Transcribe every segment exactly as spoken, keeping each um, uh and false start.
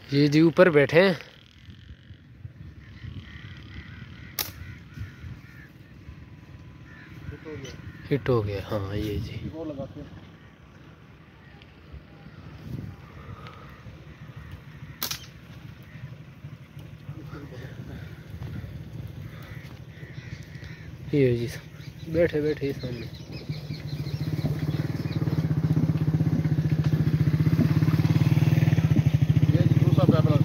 ये जी ऊपर बैठे हैं। हिट हो गया। हाँ ये जी ये जी बैठे बैठे ही सामने। ये दूसरा पेपर,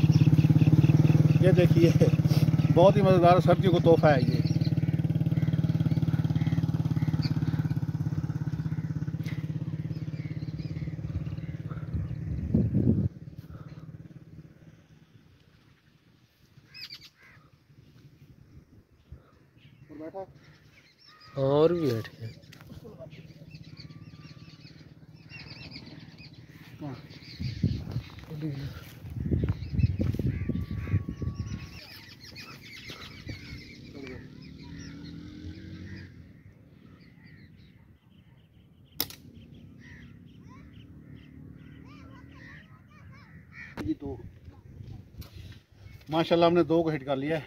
ये देखिए बहुत ही मज़ेदार सर्दियों को तोहफा है ये। और बैठा और भी बैठे हैं। हाँ। जी दो माशाल्लाह हमने दो को हिट कर लिया है।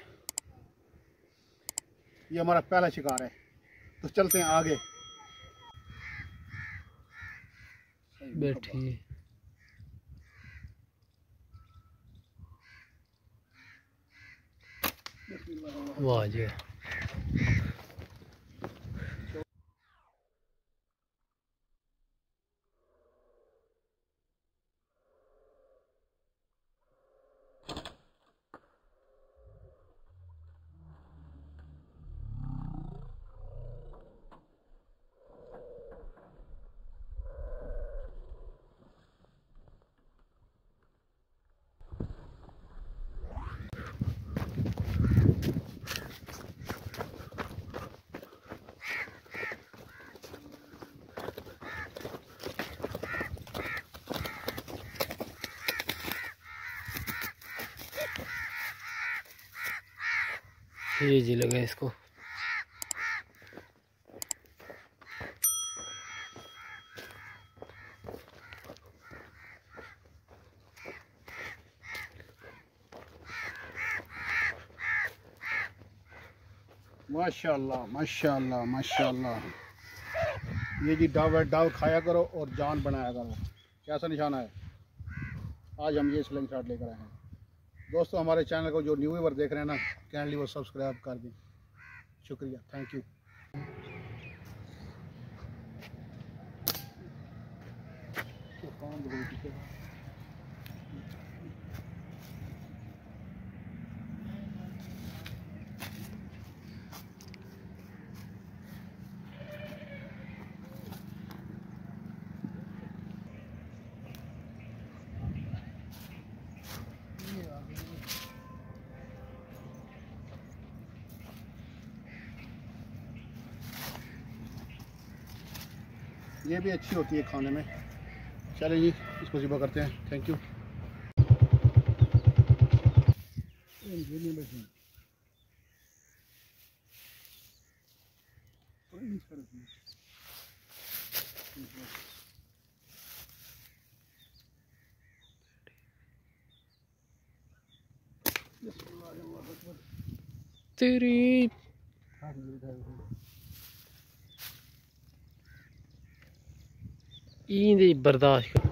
ये हमारा पहला शिकार है, तो चलते हैं आगे। बैठिए। वाह जी। ये जी लगा इसको। माशाल्लाह माशाल्लाह माशाल्लाह। ये जी डाव डाव खाया करो और जान बनाया करो। कैसा निशाना है। आज हम ये स्लिंग शॉट लेकर आए हैं। दोस्तों हमारे चैनल को जो न्यू व्यूअर देख रहे हैं ना, काइंडली वो सब्सक्राइब कर दें। शुक्रिया, थैंक यू। ये भी अच्छी होती है खाने में। चलिए जी इसको ज़िबा करते हैं। Thank you. तेरी इंदी बर्दाश्त कर।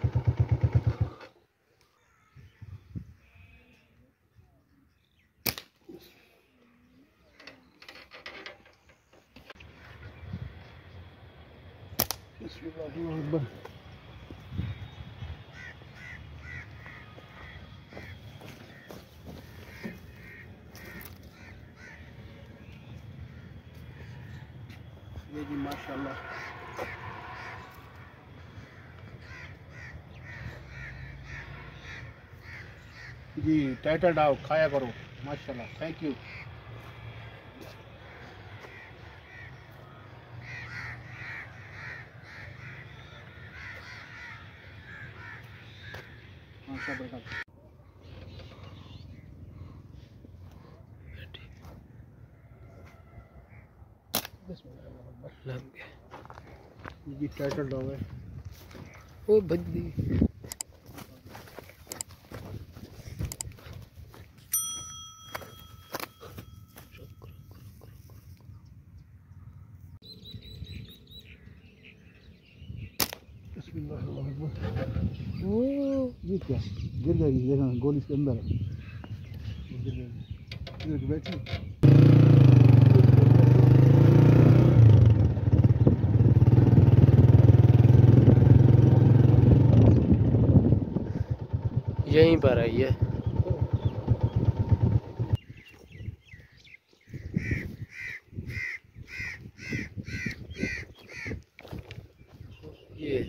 ये जी माशाल्लाह। जी टाइटल डाव खाया करो। माशाल्लाह, थैंक यू। माशाल्लाह। लग गया। ये टाइटल डाव है। ओ बद्दी। ये क्या गिर जाएगी, देखना गोली इसके अंदर है, गिर जाएगी। इधर बैठी यहीं पर आई है। ये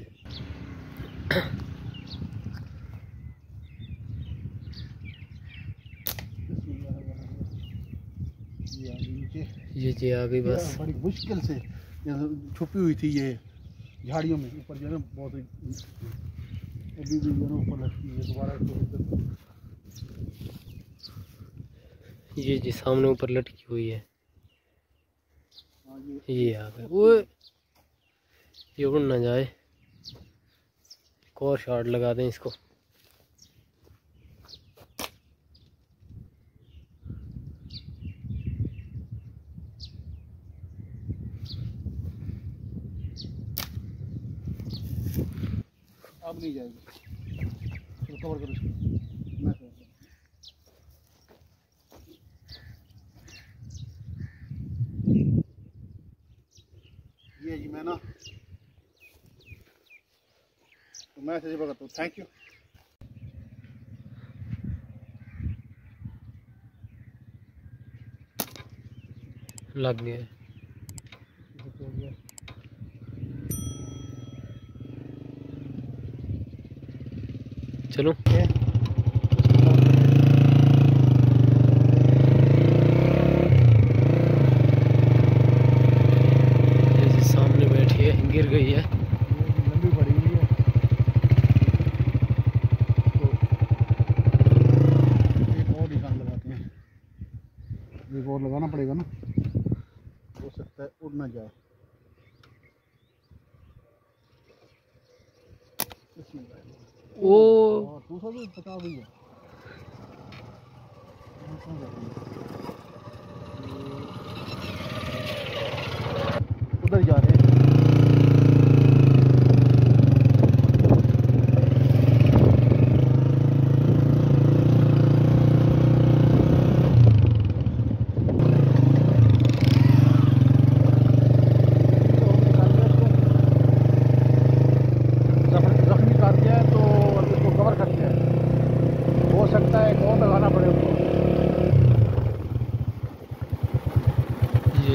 ये जी आ गई बस। बड़ी मुश्किल से छुपी हुई थी ये झाड़ियों में, ऊपर जो है ना बहुत अभी भी जो है ना ऊपर लगती है दोबारा। ये जी सामने ऊपर लटकी हुई है। ये आ गए। वो ये उड़ ना जाए। एक और शॉट लगा दें इसको। अब नहीं जाएगी, तो कवर करो इसको। मैं कवर करूँ। ये जी मैं ना तो मैं ऐसे करता हूँ। Thank you. लग गया। चलो सामने बैठी है, गिर गई है। लंबी पड़ी हुई है, तो एक और निशान लगाते हैं। एक और लगाना पड़ेगा ना, हो सकता है उड़ ना जाए। ओ दूसरा भी पता भी है। उधर जा रहे हैं। जख्मी कर दिया है तो इसको कवर करते हैं। हो सकता है एक और लगाना पड़े उसको। ये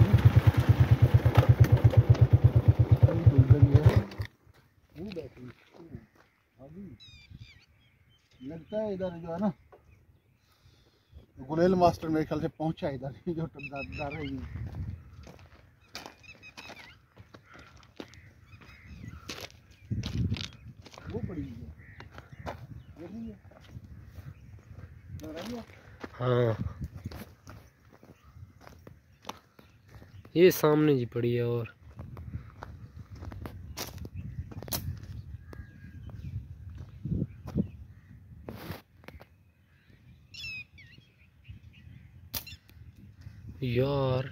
लगता है इधर जो है ना गुलेल मास्टर मेरे ख्याल से पहुंचा इधर जो डर रही है। वो पड़ी है, ये नहीं है, हाँ ये सामने जी पड़ी है। और यार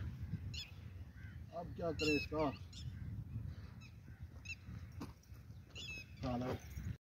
अब क्या करें इसका। साला